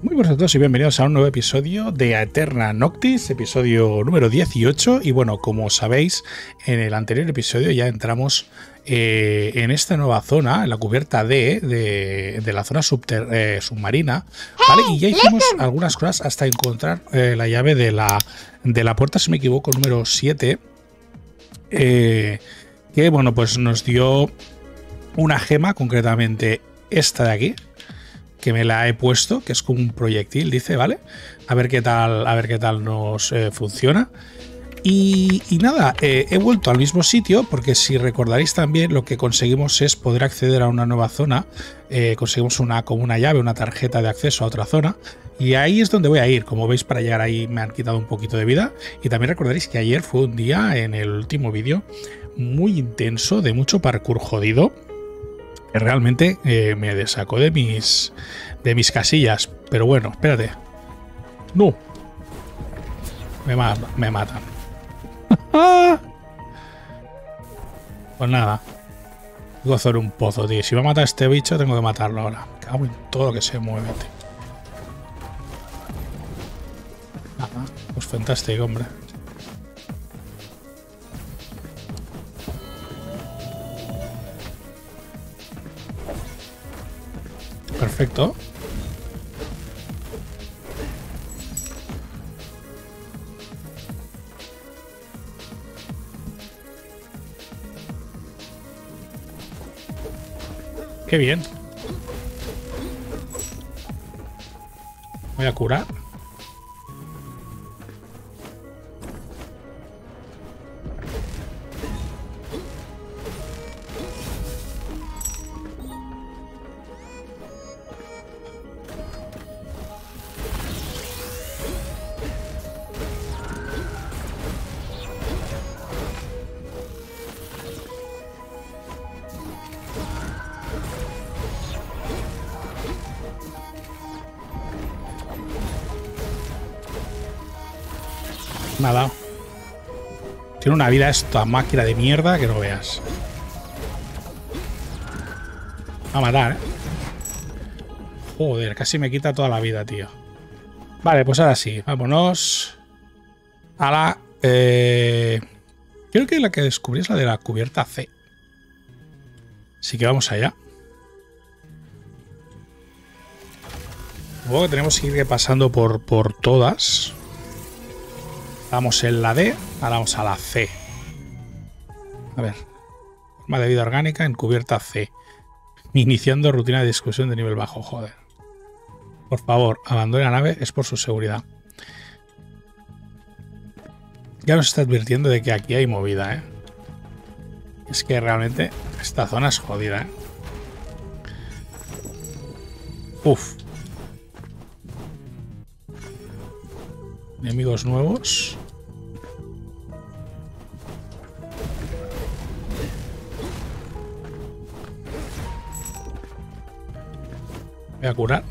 Muy buenos a todos y bienvenidos a un nuevo episodio de Aeterna Noctis, episodio número 18. Y bueno, como sabéis, en el anterior episodio ya entramos en esta nueva zona, en la cubierta D de la zona submarina, ¿vale? Y ya hicimos algunas cosas hasta encontrar la llave de la puerta, si me equivoco, número 7, que bueno, pues nos dio una gema, concretamente esta de aquí, que me la he puesto, que es como un proyectil, dice, ¿vale? A ver qué tal nos funciona. Y nada, he vuelto al mismo sitio, porque si recordaréis también, lo que conseguimos es poder acceder a una nueva zona. Conseguimos como una llave, una tarjeta de acceso a otra zona. Y ahí es donde voy a ir. Como veis, para llegar ahí me han quitado un poquito de vida. Y también recordaréis que ayer fue un día, en el último vídeo, muy intenso, de mucho parkour jodido. Realmente me desacó de mis casillas. Pero bueno, espérate. No. Me matan. Pues nada. Tengo que hacer un pozo, tío. Si va a matar a este bicho, tengo que matarlo ahora. Cago en todo lo que se mueve, tío. Nada. Pues fantástico, hombre. Perfecto. Qué bien. Voy a curar. Nada. Tiene una vida esta máquina de mierda que no veas. Va a matar, ¿eh? Joder, casi me quita toda la vida, tío. Vale, pues ahora sí. Vámonos a la... Creo que la que descubrí es la de la cubierta C. Así que vamos allá. Luego tenemos que ir pasando por todas. Estamos en la D, ahora vamos a la C. A ver. Forma de vida orgánica en cubierta C. Iniciando rutina de discusión de nivel bajo. Joder. Por favor, abandone la nave, es por su seguridad. Ya nos está advirtiendo de que aquí hay movida, ¿eh? Es que realmente esta zona es jodida, ¿eh? Uf. Enemigos nuevos. Voy a curar.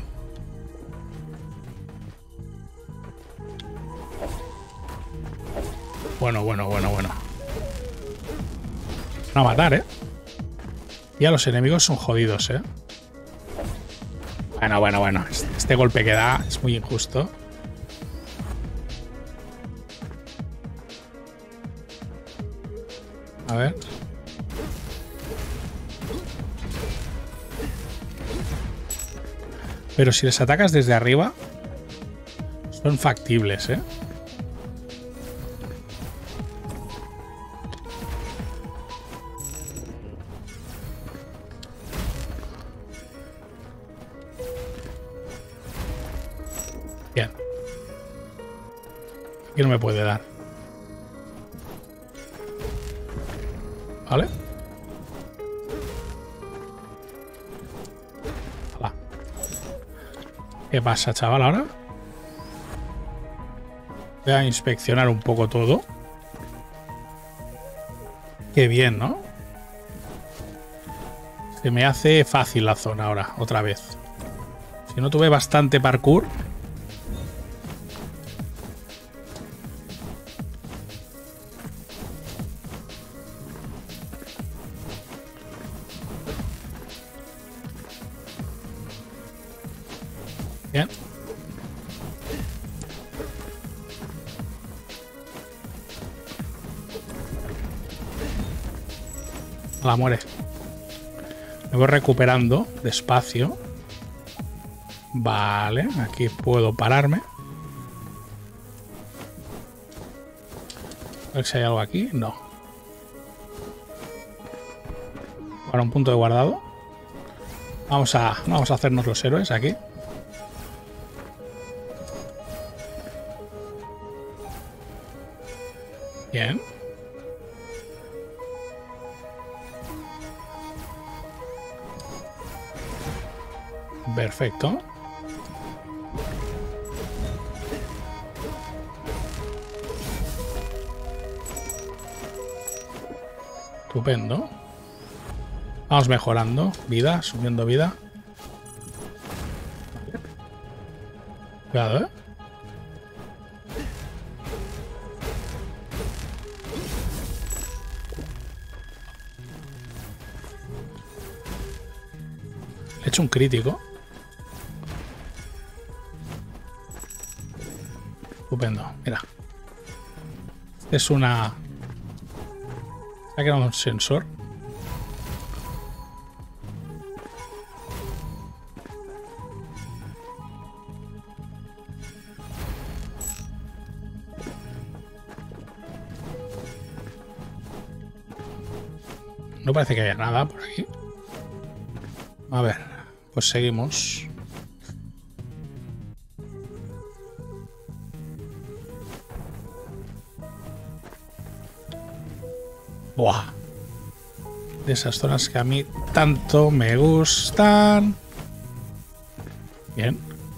Bueno. Van a matar, ¿eh? Ya los enemigos son jodidos, ¿eh? Bueno. Este golpe que da es muy injusto. A ver. Pero si les atacas desde arriba, son factibles, ¿eh? Bien. Aquí no me puede dar. ¿Vale? Hola. ¿Qué pasa, chaval, ahora? Voy a inspeccionar un poco todo. Qué bien, ¿no? Se me hace fácil la zona ahora, otra vez. Si no tuve bastante parkour. Bien. La muere. Me voy recuperando despacio. Vale, aquí puedo pararme. A ver si hay algo aquí. No. Para un punto de guardado. Vamos a hacernos los héroes aquí. Bien. Perfecto. Estupendo. Vamos mejorando vida, subiendo vida. Cuidado, ¿eh? Le he hecho un crítico. Estupendo, mira. Es una... Ha quedado un sensor. No parece que haya nada por aquí. A ver, pues seguimos. Buah. De esas zonas que a mí tanto me gustan. Bien.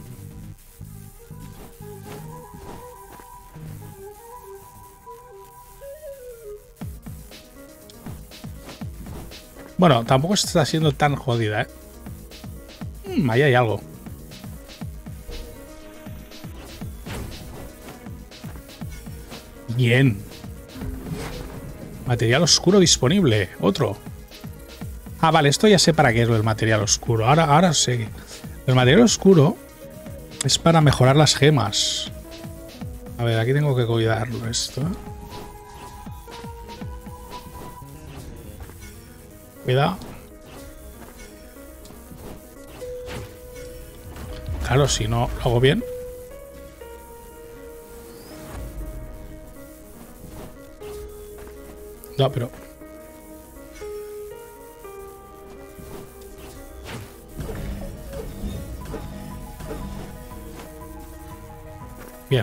Bueno, tampoco está siendo tan jodida, ¿eh? Ahí hay algo. Bien. Material oscuro disponible. Otro. Ah, vale, esto ya sé para qué es lo del material oscuro. Ahora sé. El material oscuro es para mejorar las gemas. A ver, aquí tengo que cuidarlo esto. Cuidado. Claro, si no lo hago bien. No, pero... Bien.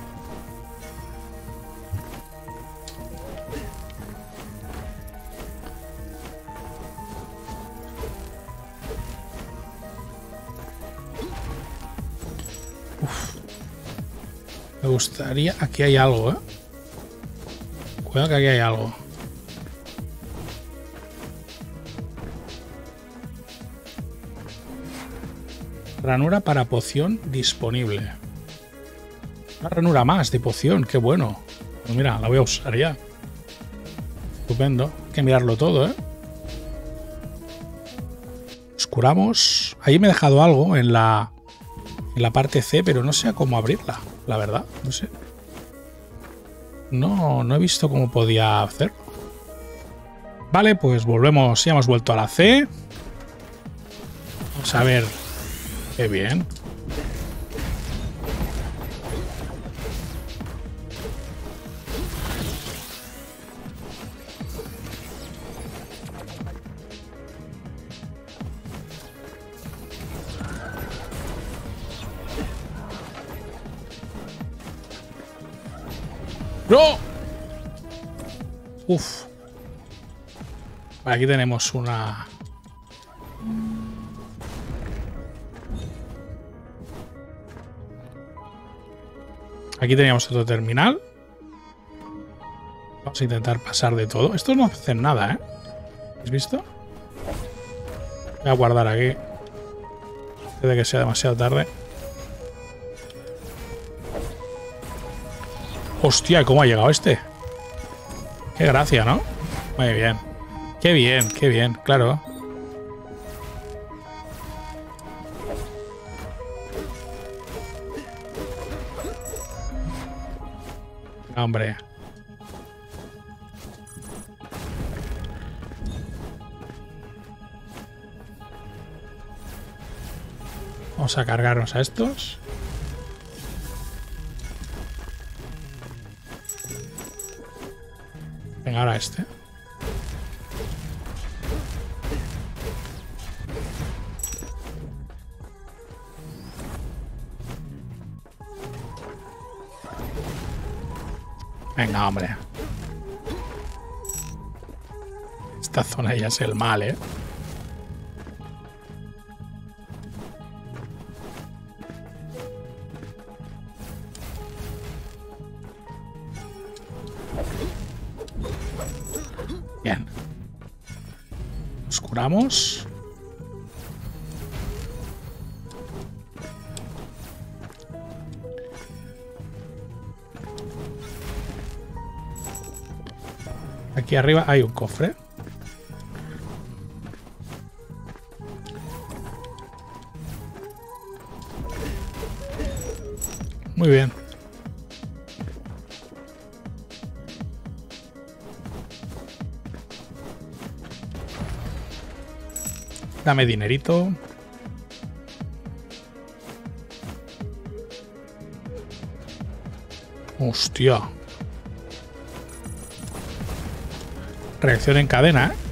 Uf. Me gustaría... Aquí hay algo, ¿eh? Cuidado que aquí hay algo. Ranura para poción disponible. Una ranura más de poción, qué bueno. Pues mira, la voy a usar ya. Estupendo. Hay que mirarlo todo, ¿eh? Nos curamos. Ahí me he dejado algo en la parte C, pero no sé cómo abrirla, la verdad. No sé. No he visto cómo podía hacerlo. Vale, pues volvemos. Ya hemos vuelto a la C. Vamos a ver. Qué bien. ¡No! Uf. Aquí tenemos una... Aquí teníamos otro terminal. Vamos a intentar pasar de todo. Estos no hacen nada, ¿eh? ¿Has visto? Voy a guardar aquí. Antes de que sea demasiado tarde. Hostia, ¿cómo ha llegado este? Qué gracia, ¿no? Muy bien. Qué bien, claro. Hombre. Vamos a cargarnos a estos. Venga, ahora este. Venga, hombre. Esta zona ya es el mal, ¿eh? Bien. Nos curamos. Aquí arriba hay un cofre. Muy bien. Dame dinerito. Hostia. Reacción en cadena, ¿eh?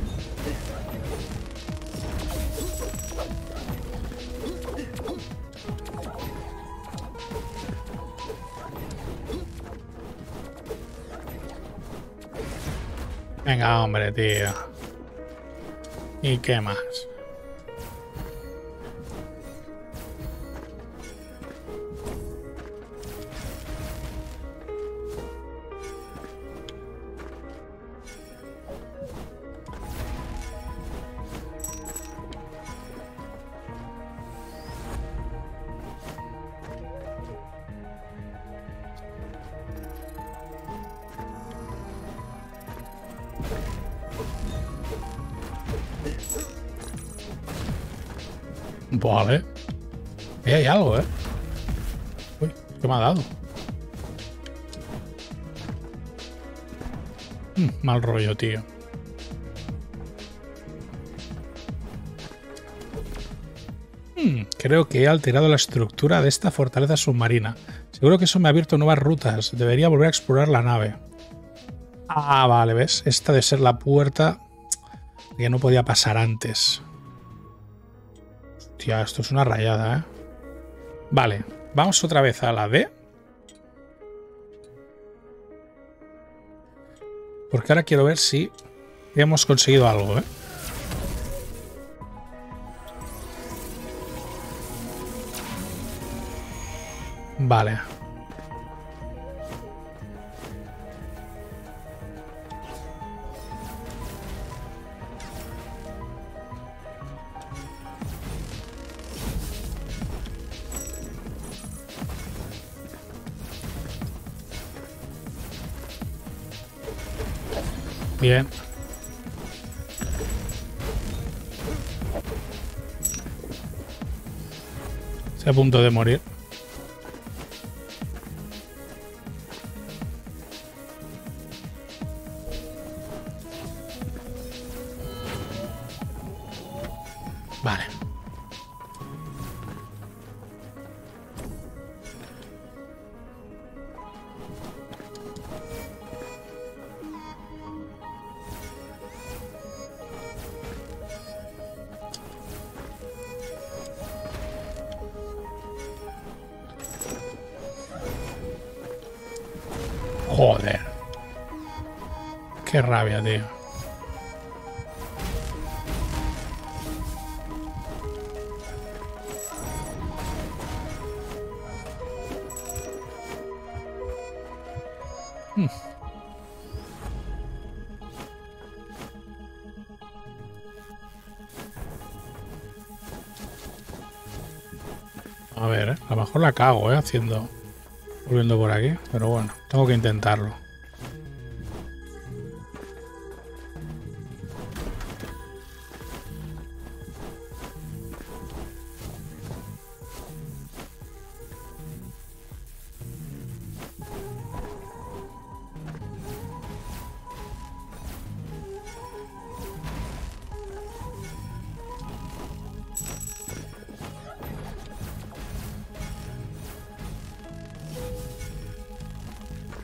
Venga, hombre, tío. ¿Y qué más? Vale. Ahí hay algo, ¿eh? Uy, ¿qué me ha dado? Mal rollo, tío. Creo que he alterado la estructura de esta fortaleza submarina. Seguro que eso me ha abierto nuevas rutas. Debería volver a explorar la nave. Ah, vale, ¿ves? Esta debe ser la puerta que no podía pasar antes. Hostia, esto es una rayada, ¿eh? Vale, vamos otra vez a la D. Porque ahora quiero ver si hemos conseguido algo, ¿eh? Vale. Bien. Estoy a punto de morir. Vale. Joder. Qué rabia, tío. A ver, a lo mejor la cago, haciendo... volviendo por aquí, pero bueno, tengo que intentarlo.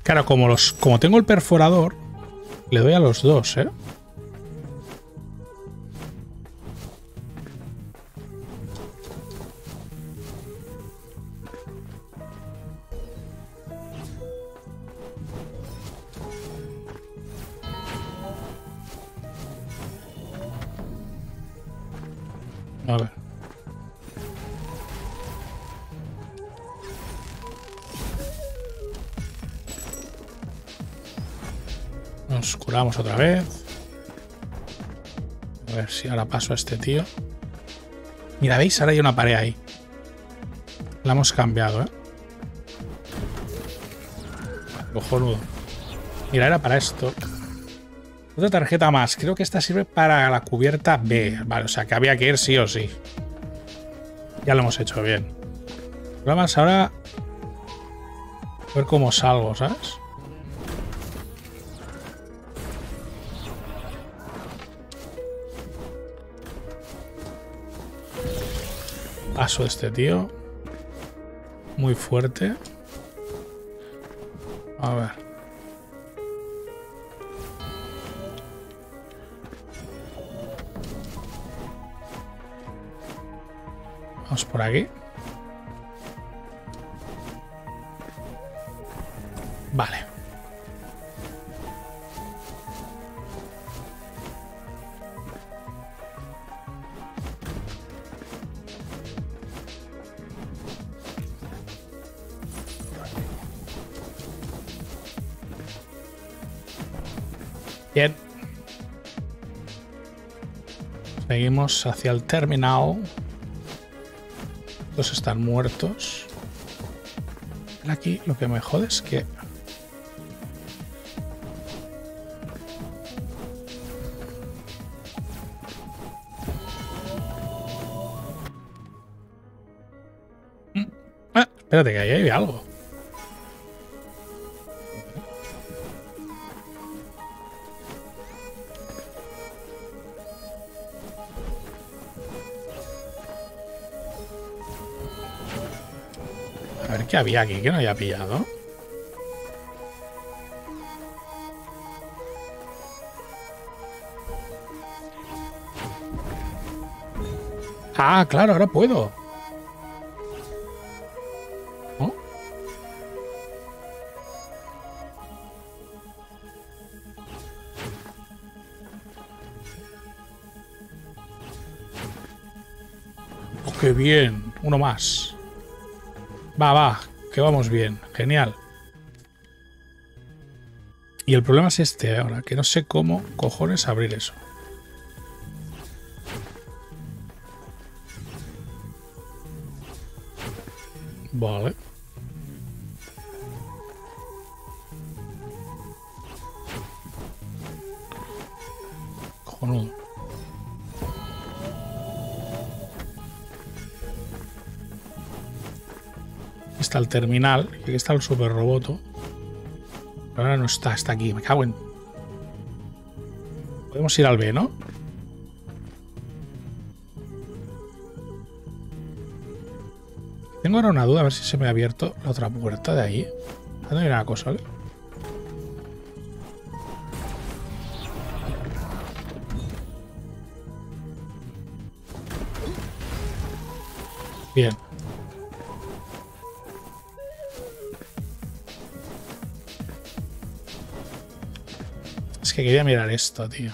Claro, como tengo el perforador, le doy a los dos, ¿eh? A ver. Nos curamos otra vez. A ver si ahora paso a este tío. Mira, ¿veis? Ahora hay una pared ahí. La hemos cambiado, ¿eh? Cojonudo. Mira, era para esto. Otra tarjeta más. Creo que esta sirve para la cubierta B. Vale, o sea que había que ir sí o sí. Ya lo hemos hecho bien. El problema es ahora a ver cómo salgo, ¿sabes? Paso de este tío. Muy fuerte. A ver. Vamos por aquí. Vale. Bien. Seguimos hacia el terminal. Estos están muertos. Aquí lo que me jode es que... espérate, que ahí hay algo. A ver qué había aquí que no había pillado. Ah, claro, ahora puedo. ¿No? Oh, qué bien. Uno más. Va, que vamos bien. Genial. Y el problema es este ahora, que no sé cómo cojones abrir eso. Vale. Cojonudo. Aquí está el terminal. Y aquí está el super roboto. Pero ahora no está, está aquí. Me cago en... Podemos ir al B, ¿no? Tengo ahora una duda, a ver si se me ha abierto la otra puerta de ahí. No hay una cosa, ¿vale? Bien. Es que quería mirar esto, tío.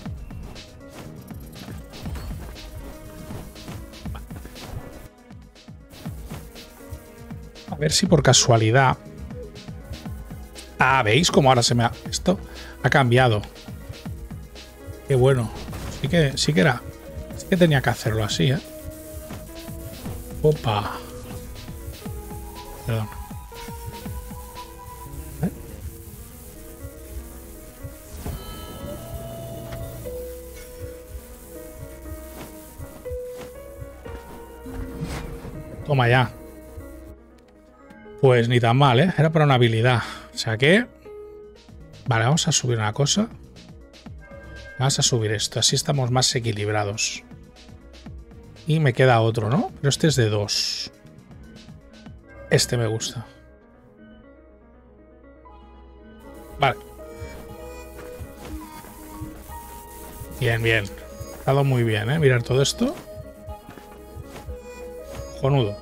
A ver si por casualidad... Ah, ¿veis cómo ahora se me ha... Esto ha cambiado. Qué bueno. Sí que era... Sí que tenía que hacerlo así, ¿eh? Opa. Perdón. ¿Eh? Toma ya. Pues ni tan mal, ¿eh? Era para una habilidad. O sea que... Vale, vamos a subir una cosa. Vamos a subir esto. Así estamos más equilibrados. Y me queda otro, ¿no? Pero este es de 2. Este me gusta. Vale. Bien, bien. Ha estado muy bien, ¿eh? Mirar todo esto. Cojonudo.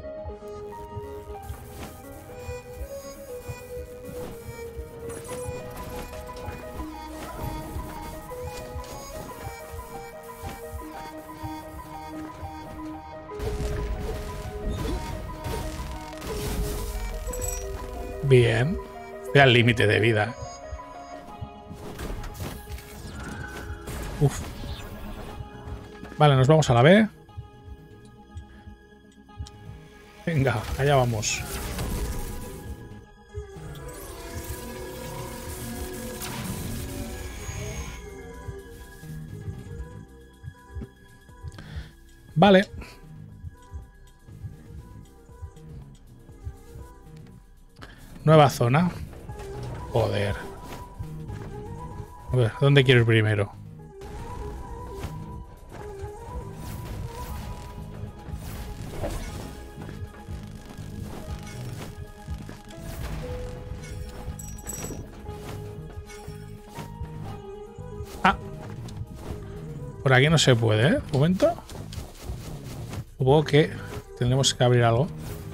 Bien. Estoy al límite de vida. Uf. Vale, nos vamos a la B. Venga, allá vamos. Vale. Nueva zona. Joder. A ver, ¿dónde quiero ir primero? Ah. Por aquí no se puede, ¿eh? Un momento. Supongo que tendremos que abrir algo.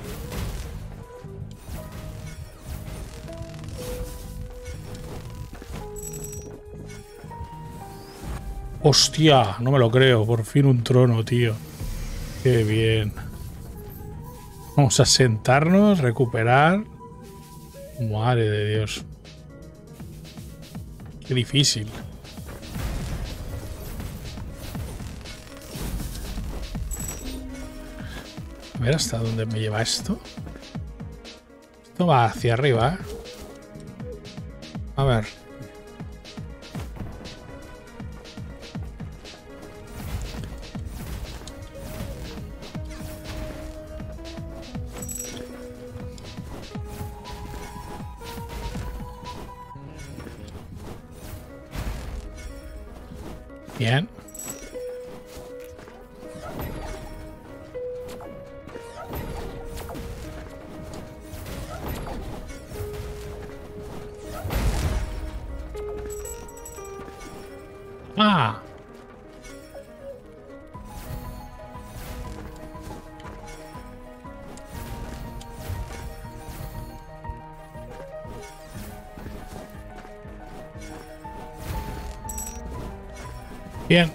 Hostia, no me lo creo. Por fin un trono, tío. Qué bien. Vamos a sentarnos, recuperar. Madre de Dios. Qué difícil. A ver hasta dónde me lleva esto. Esto va hacia arriba, ¿eh? A ver. Bien. Ah. Bien.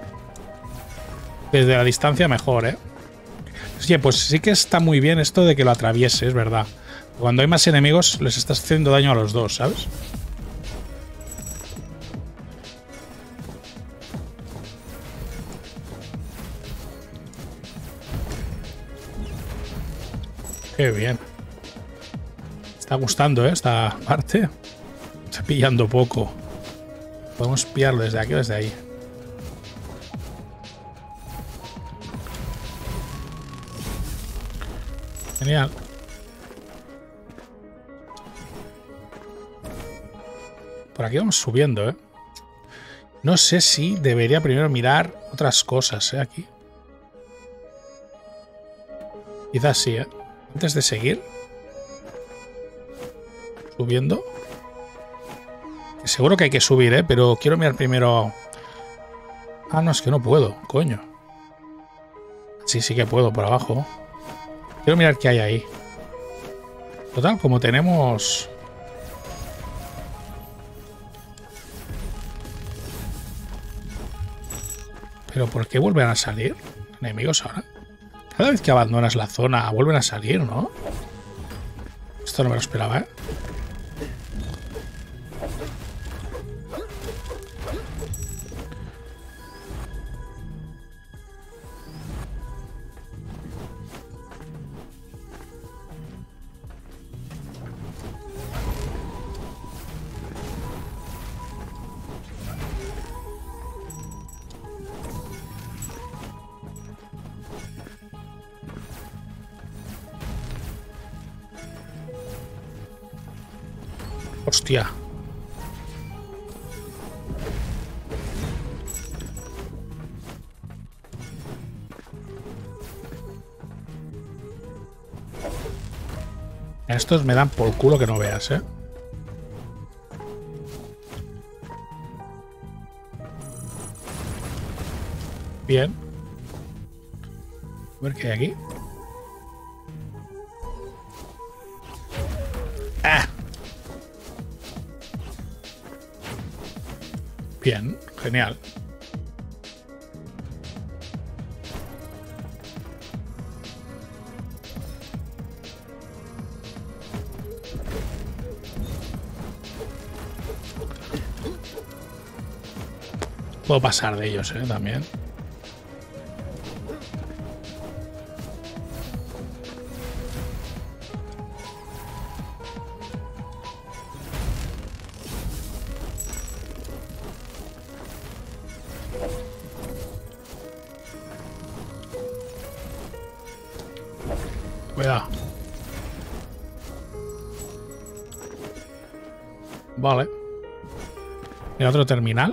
Desde la distancia mejor, ¿eh? Sí, pues sí que está muy bien esto de que lo atraviese, es verdad. Cuando hay más enemigos les estás haciendo daño a los dos, ¿sabes? Qué bien. Me está gustando, ¿eh? Esta parte. Está pillando poco. Podemos pillarlo desde aquí o desde ahí. Genial. Por aquí vamos subiendo, ¿eh? No sé si debería primero mirar otras cosas, ¿eh? Aquí. Quizás sí, ¿eh? Antes de seguir. Subiendo. Seguro que hay que subir, ¿eh? Pero quiero mirar primero... Ah, no, es que no puedo, coño. Sí, sí que puedo, por abajo. Quiero mirar qué hay ahí. Total, como tenemos... ¿Pero por qué vuelven a salir enemigos ahora? Cada vez que abandonas la zona vuelven a salir, ¿no? Esto no me lo esperaba, ¿eh? Hostia. Estos me dan por culo que no veas, ¿eh? Bien. A ver qué hay aquí. ¡Ah! Bien, genial. Puedo pasar de ellos, también. Cuidado. Vale. ¿Y otro terminal?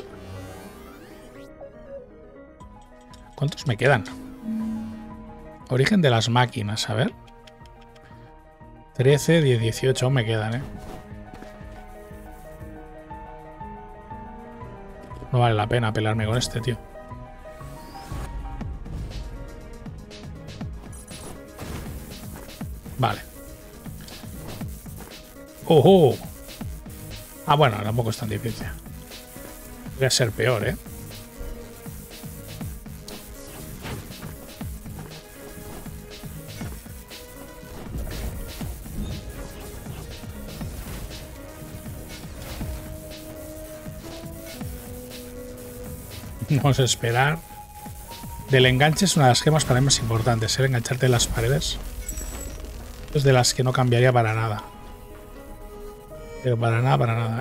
¿Cuántos me quedan? Origen de las máquinas, a ver. 13, 10, 18 aún me quedan, No vale la pena pelearme con este, tío. Vale. ¡Ojo! Ah, bueno, tampoco es tan difícil. Voy a ser peor, Vamos a esperar. Del enganche es una de las gemas para mí más importantes, engancharte en las paredes. Es de las que no cambiaría para nada. Pero para nada,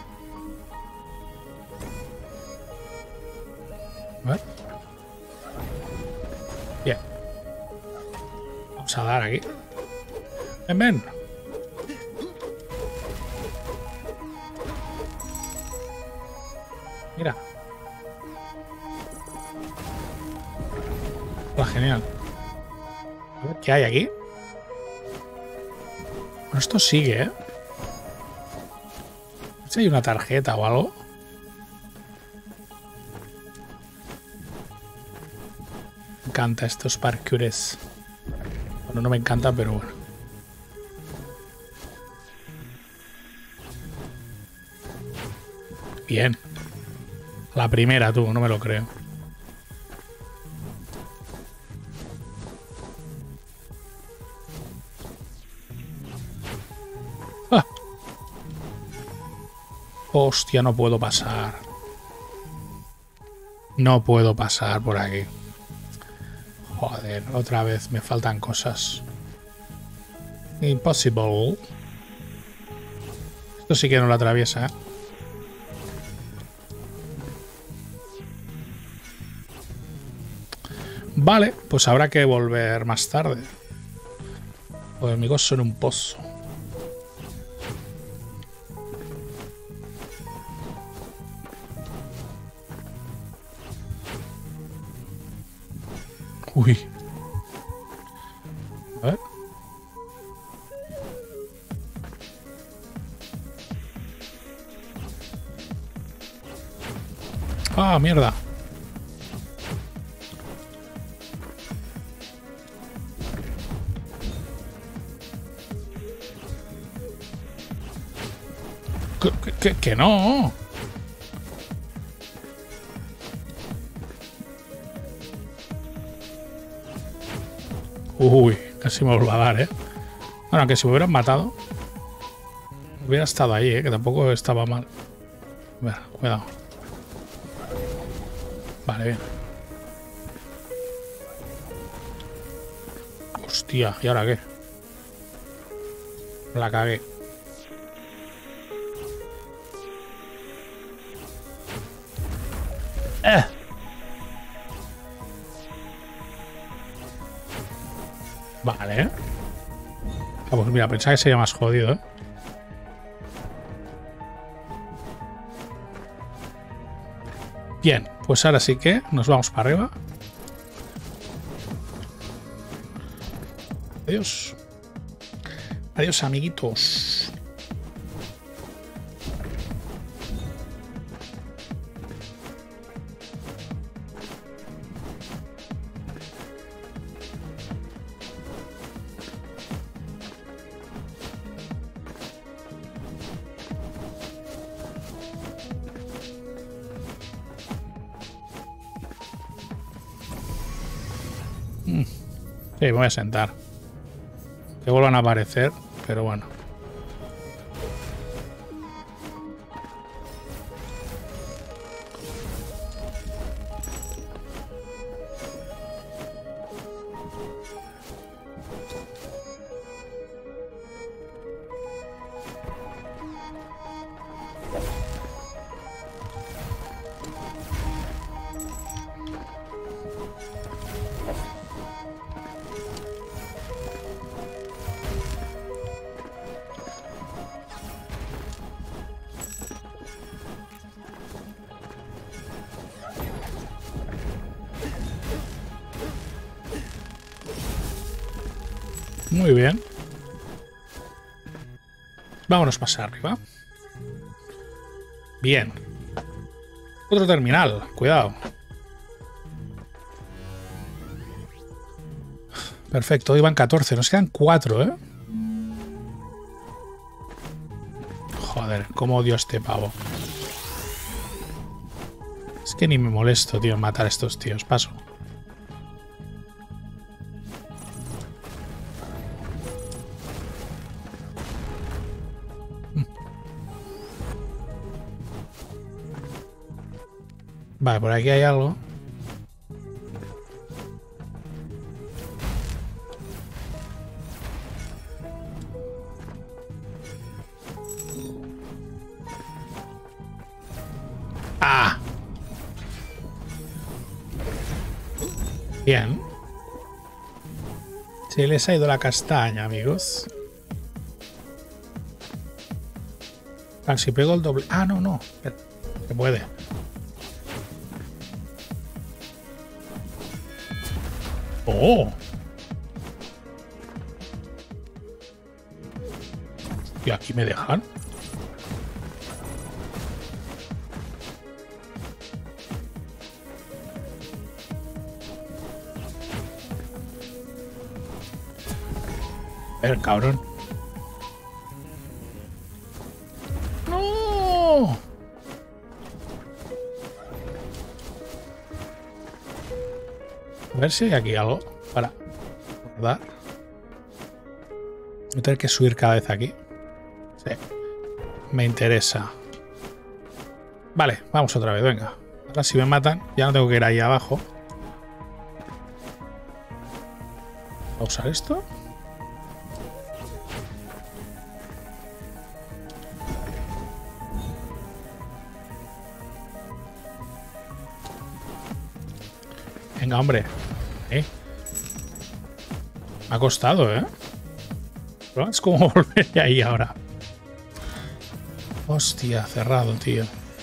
A ver. Bien. Vamos a dar aquí. Ven, ven. Mira. Genial. A ver qué hay aquí. Bueno, esto sigue, Si hay una tarjeta o algo. Me encanta estos parkours. Bueno, no me encanta, pero bueno. Bien. La primera, tú, no me lo creo. ¡Ah! Hostia, no puedo pasar. No puedo pasar por aquí. Joder, otra vez me faltan cosas. Impossible. Esto sí que no lo atraviesa, Vale, pues habrá que volver más tarde. Los enemigos son un pozo. Uy. A ver. Ah, mierda. Que no. Uy, casi me vuelvo a dar, Bueno, que si me hubieran matado, hubiera estado ahí, que tampoco estaba mal. A ver, cuidado. Vale, bien. Hostia, ¿y ahora qué? La cagué. Vale. Ah, pues mira, pensaba que sería más jodido, Bien, pues ahora sí que nos vamos para arriba. Adiós. Adiós, amiguitos. Sí, me voy a sentar. Que vuelvan a aparecer, pero bueno. Muy bien. Vámonos más arriba. Bien. Otro terminal. Cuidado. Perfecto. Hoy van 14. Nos quedan 4, ¿eh? Joder, cómo odio a este pavo. Es que ni me molesto, tío, en matar a estos tíos. Paso. Vale, por aquí hay algo. ¡Ah! Bien. Se les ha ido la castaña, amigos. Ah, si pego el doble... Ah, no, no. Se puede. ¡Oh! ¿Y aquí me dejan? El cabrón. ¡No! A ver si hay aquí algo para guardar. Voy a tener que subir cada vez aquí. Sí. Me interesa. Vale, vamos otra vez, venga. Ahora si me matan, ya no tengo que ir ahí abajo. ¿Voy a usar esto? Venga, hombre. Me ha costado, ¿eh? Pero es como volver ahí ahora. Hostia, cerrado, tío.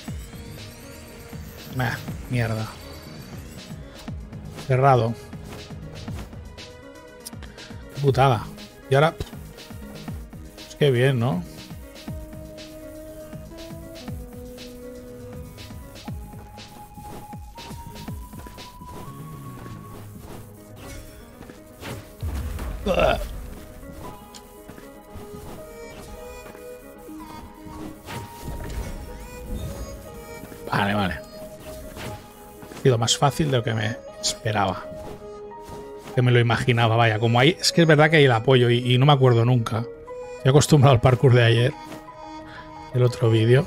Mierda. Cerrado. Qué putada. Y ahora... Es que bien, ¿no? Vale, vale. Ha sido más fácil de lo que me esperaba. Que me lo imaginaba, vaya. Como ahí, es que es verdad que hay el apoyo y no me acuerdo nunca. Estoy acostumbrado al parkour de ayer. El otro vídeo.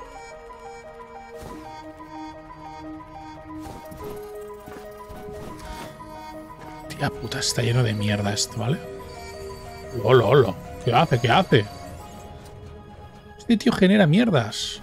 Tía puta, está lleno de mierda esto, ¿vale? ¡Lolo! ¿Qué hace? ¿Qué hace? Este tío genera mierdas.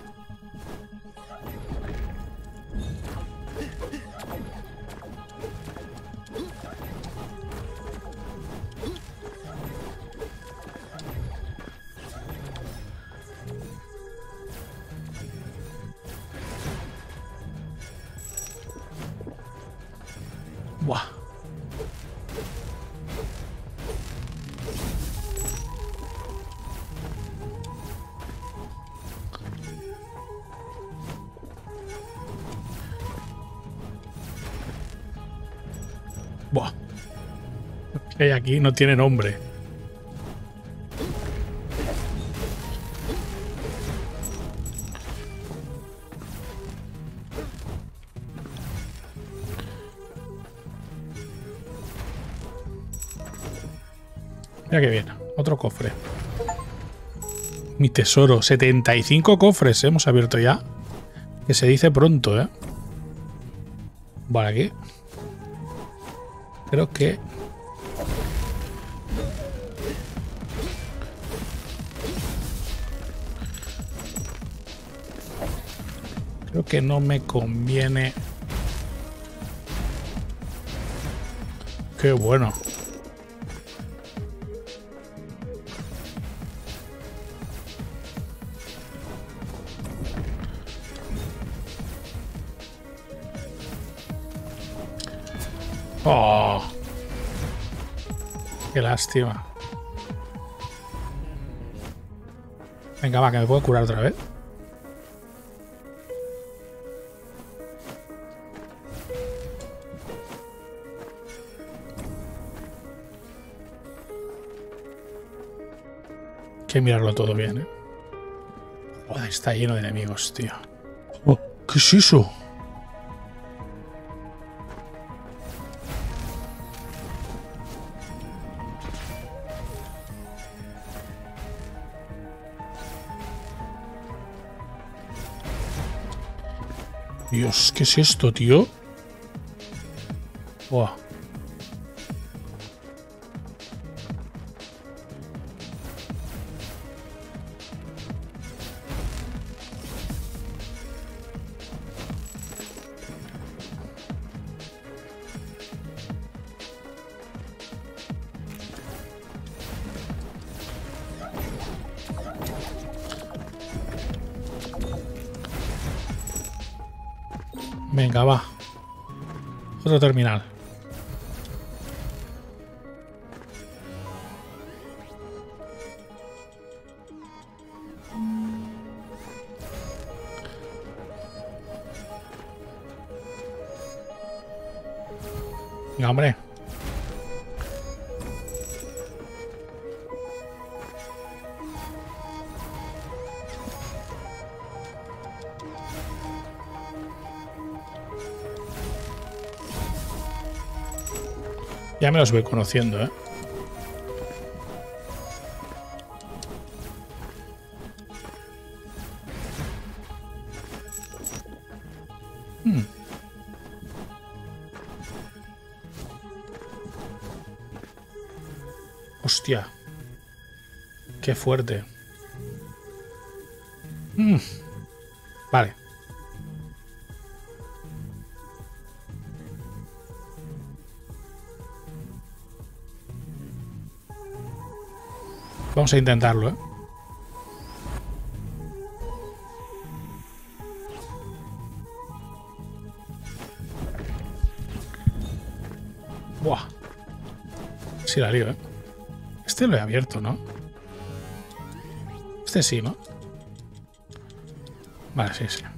Buah. Buah. Lo que hay aquí no tiene nombre. Mira que bien. Otro cofre. Mi tesoro. 75 cofres hemos abierto ya. Que se dice pronto, ¿eh? Vale, aquí. Creo que... Creo que no me conviene. Qué bueno. Oh, qué lástima. Venga, va, que me puedo curar otra vez. Hay que mirarlo todo bien, ¿eh? Joder, está lleno de enemigos, tío. Oh, ¿qué es eso? Dios, ¿qué es esto, tío? Buah. Venga, va. Otro terminal. Venga, hombre. Ya me los voy conociendo, ¿eh? Hostia. Qué fuerte. Vale. Vamos a intentarlo, ¿eh? Buah. Sí la lío, ¿eh? Este lo he abierto, ¿no? Este sí, ¿no? Vale, sí, sí.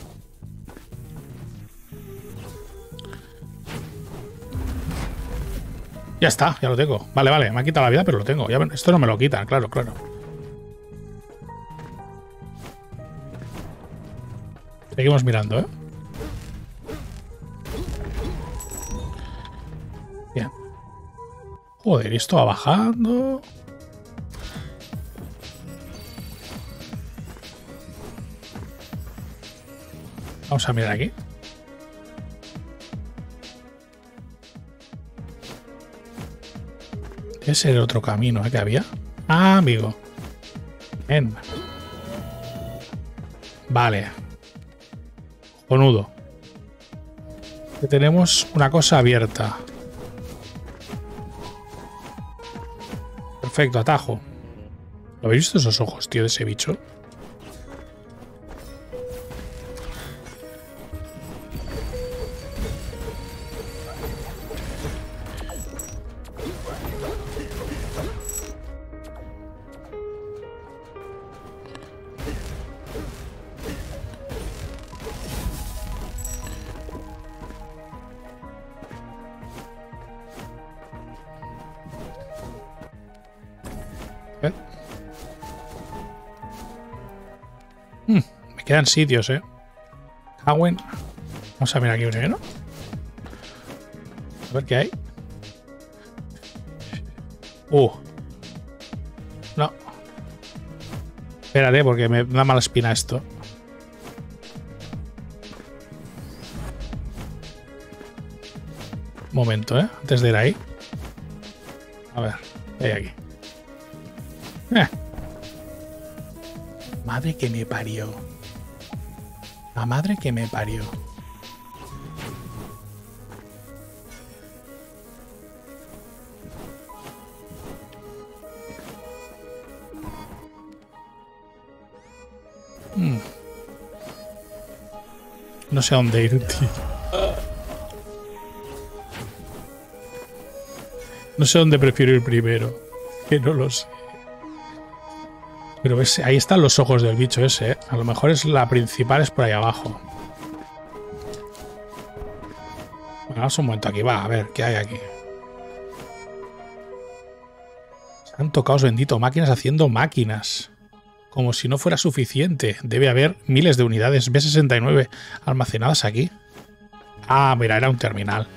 Ya está, ya lo tengo. Vale, vale, me ha quitado la vida, pero lo tengo. Ya, esto no me lo quita, claro, claro. Seguimos mirando, ¿eh? Bien. Joder, esto va bajando. Vamos a mirar aquí. Ese era el otro camino, ¿eh? Que había. Ah, amigo. Ven. Vale. Conudo. Que tenemos una cosa abierta. Perfecto, atajo. ¿Lo habéis visto esos ojos, tío, de ese bicho? Me quedan sitios, Cawen. Vamos a mirar aquí primero. A ver qué hay. Espérate, porque me da mala espina esto. Momento, antes de ir ahí. A ver, ¿qué hay aquí? Madre que me parió. La madre que me parió. No sé a dónde ir, tío. No sé dónde prefiero ir primero. Que no lo sé. Pero ves, ahí están los ojos del bicho ese, ¿eh? A lo mejor es la principal, es por ahí abajo. Bueno, vamos un momento aquí, va, a ver, ¿qué hay aquí? Se han tocado, bendito, máquinas haciendo máquinas. Como si no fuera suficiente. Debe haber miles de unidades B69 almacenadas aquí. Ah, mira, era un terminal.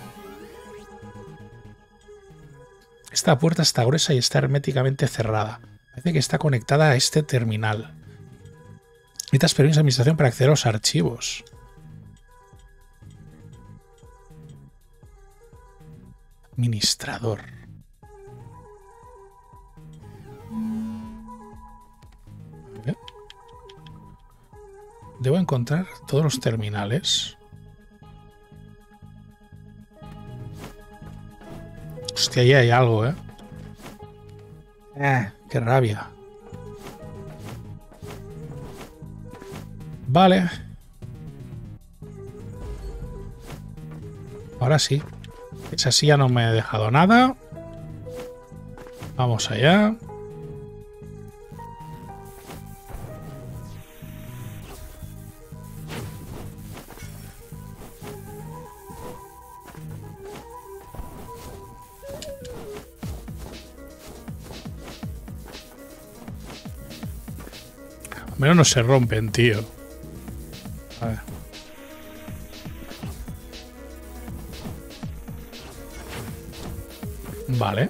Esta puerta está gruesa y está herméticamente cerrada. Parece que está conectada a este terminal. Necesitas permiso de administración para acceder a los archivos. Administrador. A ver. Debo encontrar todos los terminales. Hostia, ahí hay algo, ¿eh? Qué rabia. Vale. Ahora sí. Esa sí ya no me he dejado nada. Vamos allá. Al menos no se rompen, tío. A ver. Vale.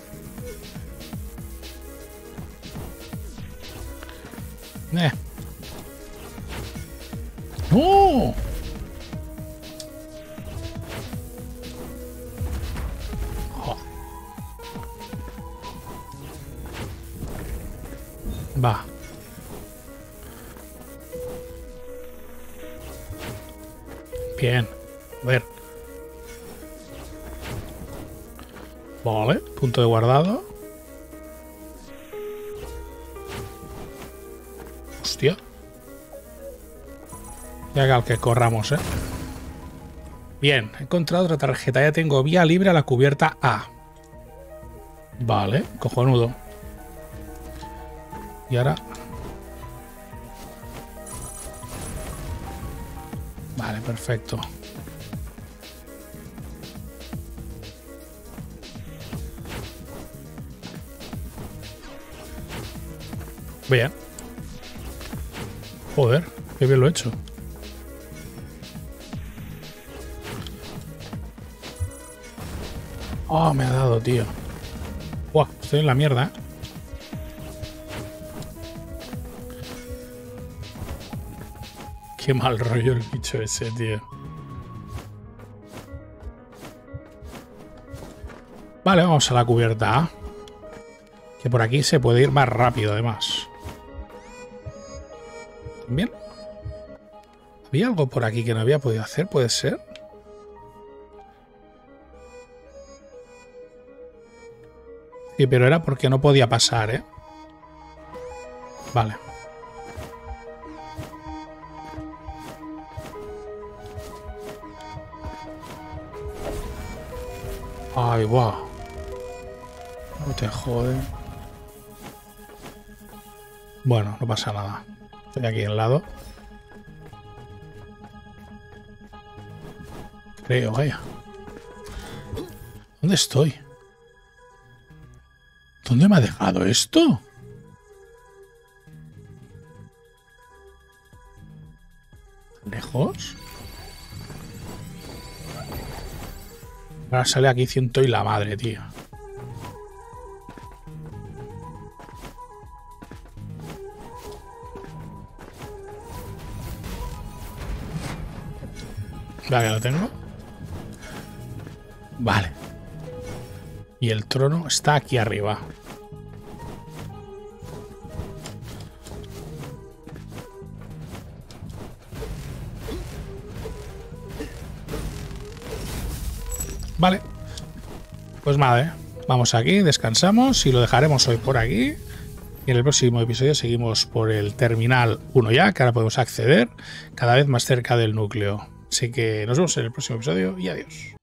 ¡No! Oh. Va. Bien. A ver. Vale. Punto de guardado. Hostia. Ya que al que corramos, ¿eh? Bien. He encontrado otra tarjeta. Ya tengo vía libre a la cubierta A. Vale. Cojonudo. Y ahora... Vale, perfecto. Bien. Joder, qué bien lo he hecho. Oh, me ha dado, tío. Buah, estoy en la mierda, ¿eh? Qué mal rollo el bicho ese, tío. Vale, vamos a la cubierta A. Que por aquí se puede ir más rápido, además. Bien. ¿Había algo por aquí que no había podido hacer? ¿Puede ser? Sí, pero era porque no podía pasar, ¿eh? Vale. Ay, guau. No te jode. Bueno, no pasa nada. Estoy aquí al lado. Creo, vaya. ¿Dónde estoy? ¿Dónde me ha dejado esto? ¿Lejos? Ahora sale aquí ciento y la madre, tío. Vale, lo tengo. Vale. Y el trono está aquí arriba. Vale. Pues nada, vamos aquí, descansamos y lo dejaremos hoy por aquí. Y en el próximo episodio seguimos por el Terminal 1 ya, que ahora podemos acceder cada vez más cerca del núcleo. Así que nos vemos en el próximo episodio y adiós.